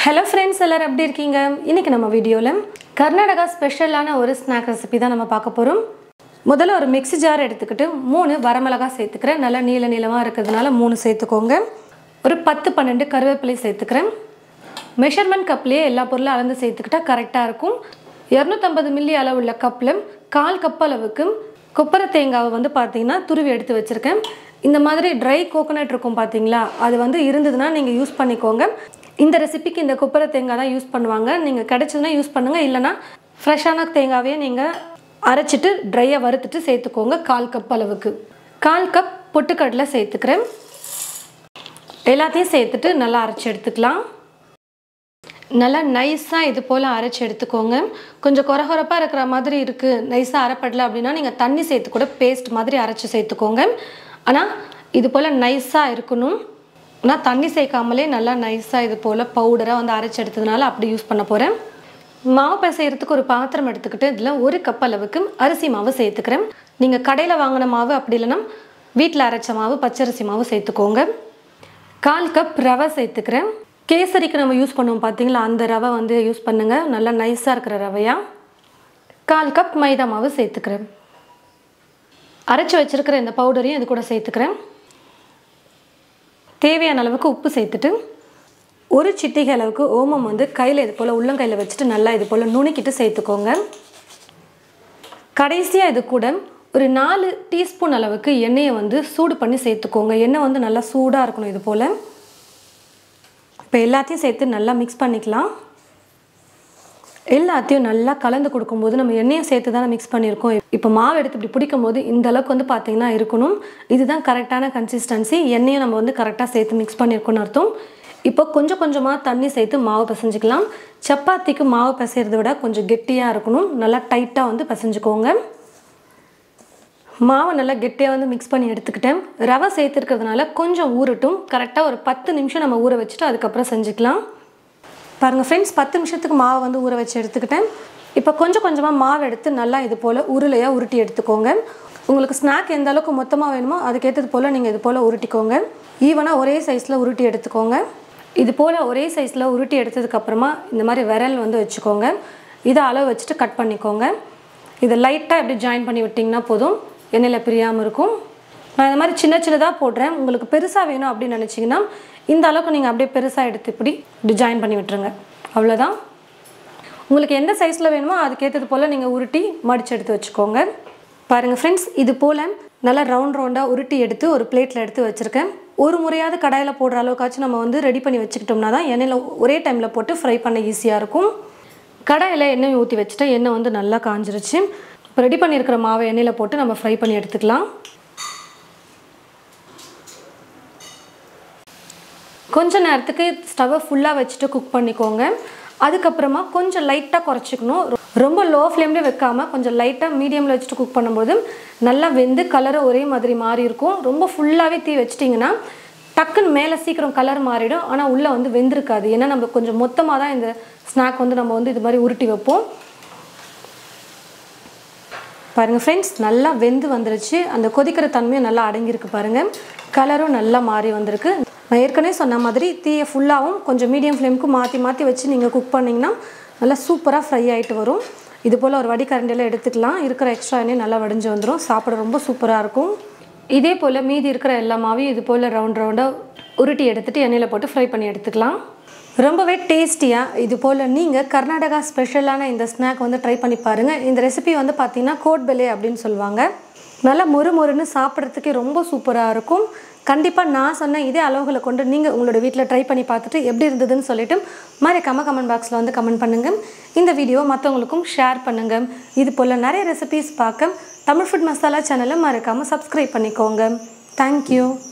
Hello friends, எல்லாரும் எப்படி இருக்கீங்க? இன்னைக்கு நம்ம வீடியோல கர்நாடகா ஸ்பெஷலான ஒரு ஸ்நாக் ரெசிபி தான் நம்ம பார்க்க போறோம். முதல்ல ஒரு மிக்ஸி ஜார் எடுத்துக்கிட்டு 3 வரமிளகாய் சேர்த்துக்கிறேன். நல்லா நீளமா இருக்குதுனால 3 சேர்த்துக்கோங்க. ஒரு 10-12 கறிவேப்பிலை சேர்த்துக்கிறேன். மெஷர்மென்ட் கப்லயே எல்லா பொருளும் அளந்து சேர்த்துக்கிட்டா கரெக்ட்டா இருக்கும். 250 மில்லி அளவுள்ள கப்ல 1/4 கப் அளவுக்கு கொப்பரை தேங்காவை வந்து பாத்தீங்கன்னா துருவி எடுத்து வச்சிருக்கேன். இந்த மாதிரி ட்ரை கோகனட் இருக்கும் பாத்தீங்களா? அது வந்து இருந்ததுனா நீங்க யூஸ் பண்ணிக்கோங்க. இந்த ரெசிபிக்கு இந்த கொப்பரை தேங்காய் தான் யூஸ் பண்ணுவாங்க. நீங்க கிடைச்சதுனா யூஸ் பண்ணுங்க. இல்லனா ஃப்ரெஷான தேங்காவே நீங்க அரைச்சிட்டு ட்ரையா வறுத்துட்டு சேர்த்துக்கோங்க. 1/4 கப் அளவுக்கு. 1/4 கப் பொட்டுக்கடலை சேர்த்துக்கிறேன். எல்லாத்தையும் சேர்த்துட்டு நல்லா அரைச்சு எடுத்துக்கலாம். நல்லா நைஸா இது போல அரைச்சு எடுத்துக்கோங்க. கொஞ்சம் கொரகொரப்பா இருக்கிற மாதிரி இருக்கு, நைஸா அரைப்படல அப்படினா நீங்க தண்ணி சேர்த்து கூட பேஸ்ட் மாதிரி அரைச்சு சேர்த்துக்கோங்க. ஆனா இது போல நைஸா இருக்கணும். நான் தண்ணி சேர்க்காமலே நல்லா நைஸா இது போல பவுடரா வந்து அரைச்சு எடுத்ததனால அப்படி யூஸ் பண்ண போறேன். மாவு பிசையறதுக்கு ஒரு பாத்திரம் எடுத்துக்கிட்டு இதுல 1 கப் அளவுக்கு அரிசி மாவு சேர்த்துக்கிறேன். நீங்க கடையில வாங்குன மாவு அப்படி இல்லனா வீட்ல அரைச்ச மாவு பச்சரிசி மாவு சேர்த்துக்கோங்க. 1/4 கப் ரவை சேர்த்துக்கிறேன். கேசரிக்கு நம்ம யூஸ் பண்ணுவோம் பாத்தீங்களா, அந்த ரவை வந்து யூஸ் பண்ணுங்க. நல்லா நைஸா இருக்கிற ரவையா. 1/4 கப் மைதா மாவு சேர்த்துக்கிறேன். அரைச்சு வச்சிருக்கிற இந்த பவுடரையும் இது கூட சேர்த்துக்கிறேன். தேவையான அளவுக்கு உப்பு சேர்த்துட்டு ஒரு சிட்டிகை அளவுக்கு ஓமம் வந்து கையில் இது போல் உள்ளங்கையில் வச்சுட்டு நல்லா இது போல் நுணுக்கிட்டு சேர்த்துக்கோங்க. கடைசியாக இது கூட ஒரு 4 டீஸ்பூன் அளவுக்கு எண்ணெயை வந்து சூடு பண்ணி சேர்த்துக்கோங்க. எண்ணெய் வந்து நல்லா சூடாக இருக்கணும் இது போல். இப்போ எல்லாத்தையும் சேர்த்து நல்லா மிக்ஸ் பண்ணிக்கலாம். எல்லாத்தையும் நல்லா கலந்து கொடுக்கும்போது நம்ம எண்ணெயை சேர்த்து தானே மிக்ஸ் பண்ணியிருக்கோம். இப்போ மாவு எடுத்து இப்படி பிடிக்கும் போது இந்த அளவுக்கு வந்து பார்த்தீங்கன்னா இருக்கணும். இதுதான் கரெக்டான கன்சிஸ்டன்சி. எண்ணெயை நம்ம வந்து கரெக்டாக சேர்த்து மிக்ஸ் பண்ணியிருக்கோன்னு அர்த்தம். இப்போ கொஞ்சம் கொஞ்சமாக தண்ணி சேர்த்து மாவு பிசைஞ்சிக்கலாம். சப்பாத்திக்கு மாவு பிசைறதை விட கொஞ்சம் கெட்டியாக இருக்கணும். நல்லா டைட்டாக வந்து பிசைஞ்சுக்கோங்க. மாவை நல்லா கெட்டியாக வந்து மிக்ஸ் பண்ணி எடுத்துக்கிட்டேன். ரவை சேர்த்துருக்கிறதுனால கொஞ்சம் ஊறட்டும். கரெக்டாக ஒரு 10 நிமிஷம் நம்ம ஊற வச்சுட்டு அதுக்கப்புறம் செஞ்சுக்கலாம். பாருங்கள் ஃப்ரெண்ட்ஸ், 10 நிமிஷத்துக்கு மாவு வந்து ஊற வச்சு எடுத்துக்கிட்டேன். இப்போ கொஞ்சம் கொஞ்சமாக மாவு எடுத்து நல்லா இது போல் உருளையாக உருட்டி எடுத்துக்கோங்க. உங்களுக்கு ஸ்நாக் எந்த அளவுக்கு மொத்தமாக வேணுமோ அதுக்கேற்றது போல் நீங்கள் இது போல் உருட்டிக்கோங்க. ஈவனாக ஒரே சைஸில் உருட்டி எடுத்துக்கோங்க. இது போல் ஒரே சைஸில் உருட்டி எடுத்ததுக்கப்புறமா இந்த மாதிரி விரல் வந்து வச்சுக்கோங்க. இதை அளவு வச்சுட்டு கட் பண்ணிக்கோங்க. இதை லைட்டாக எப்படி ஜாயின் பண்ணி விட்டிங்கன்னா போதும், எண்ணெயில் பிரியாமல் இருக்கும். நான் இந்த மாதிரி சின்ன சின்னதாக போடுறேன். உங்களுக்கு பெருசாக வேணும் அப்படின்னு நினச்சிங்கன்னா இந்த அளவுக்கு நீங்கள் அப்படியே பெருசாக எடுத்து இப்படி ஜாயின் பண்ணி விட்டுருங்க. அவ்வளோதான். உங்களுக்கு எந்த சைஸில் வேணுமோ அதுக்கேற்றது போல் நீங்கள் உருட்டி மடித்து எடுத்து வச்சுக்கோங்க. பாருங்கள் ஃப்ரெண்ட்ஸ், இது போல் நல்லா ரவுண்டாக உருட்டி எடுத்து ஒரு பிளேட்டில் எடுத்து வச்சுருக்கேன். ஒரு முறையாவது கடாயில் போடுற அளவுக்காச்சும் நம்ம வந்து ரெடி பண்ணி வச்சுக்கிட்டோம்னா தான் எண்ணெயில் ஒரே டைமில் போட்டு ஃப்ரை பண்ண ஈஸியாக இருக்கும். கடாயில் எண்ணெய் ஊற்றி வச்சுட்டு எண்ணெய் வந்து நல்லா காஞ்சிருச்சு. இப்போ ரெடி பண்ணியிருக்கிற மாவை எண்ணெயில் போட்டு நம்ம ஃப்ரை பண்ணி எடுத்துக்கலாம். கொஞ்ச நேரத்துக்கு ஸ்டவ்வை ஃபுல்லாக வச்சுட்டு குக் பண்ணிக்கோங்க. அதுக்கப்புறமா கொஞ்சம் லைட்டாக குறைச்சிக்கணும். ரொம்ப லோ ஃப்ளேம்லேயே வைக்காமல் கொஞ்சம் லைட்டாக மீடியமில் வச்சுட்டு குக் பண்ணும்போது நல்லா வெந்து கலரும் ஒரே மாதிரி மாறி இருக்கும். ரொம்ப ஃபுல்லாகவே தீ வச்சிட்டிங்கன்னா டக்குன்னு மேலே சீக்கிரம் கலர் மாறிடும். ஆனால் உள்ளே வந்து வெந்திருக்காது. ஏன்னா நம்ம கொஞ்சம் மொத்தமாக தான் இந்த ஸ்நாக் வந்து நம்ம வந்து இது மாதிரி உருட்டி வைப்போம். பாருங்கள் ஃப்ரெண்ட்ஸ், நல்லா வெந்து வந்துருச்சு. அந்த கொதிக்கிற தன்மையும் நல்லா அடங்கியிருக்கு பாருங்கள். கலரும் நல்லா மாறி வந்திருக்கு. நான் ஏற்கனவே சொன்ன மாதிரி தீயை ஃபுல்லாகவும் கொஞ்சம் மீடியம் ஃப்ளேமுக்கு மாற்றி வச்சு நீங்கள் குக் பண்ணிங்கன்னா நல்லா சூப்பராக ஃப்ரை ஆகிட்டு வரும். இது போல் ஒரு வடிகரண்டியில் எடுத்துக்கலாம். இருக்கிற எக்ஸ்ட்ரா எண்ணெய் நல்லா வடிஞ்சு வந்துடும். சாப்பிட ரொம்ப சூப்பராக இருக்கும். இதே போல் மீதி இருக்கிற எல்லா மாவையும் இது போல் ரவுண்டாக உருட்டி எடுத்துகிட்டு எண்ணெயில் போட்டு ஃப்ரை பண்ணி எடுத்துக்கலாம். ரொம்பவே டேஸ்டியாக இது போல் நீங்கள் கர்நாடகா ஸ்பெஷலான இந்த ஸ்நாக் வந்து ட்ரை பண்ணி பாருங்கள். இந்த ரெசிபி வந்து பார்த்திங்கன்னா கோட்பெலே அப்படின்னு சொல்லுவாங்க. நல்லா மொறுன்னு சாப்பிட்றதுக்கே ரொம்ப சூப்பராக இருக்கும். கண்டிப்பாக நான் சொன்ன இதே அளவுகளை கொண்டு நீங்கள் உங்களோட வீட்டில் ட்ரை பண்ணி பார்த்துட்டு எப்படி இருந்ததுன்னு சொல்லிவிட்டு மறக்காம கமெண்ட் பாக்ஸில் வந்து கமெண்ட் பண்ணுங்கள். இந்த வீடியோவை மற்றவங்களுக்கும் ஷேர் பண்ணுங்கள். இது போல் நிறைய ரெசிபீஸ் பார்க்க தமிழ் ஃபுட் மசாலா சேனலை மறக்காமல் சப்ஸ்கிரைப் பண்ணிக்கோங்க. தேங்க்யூ.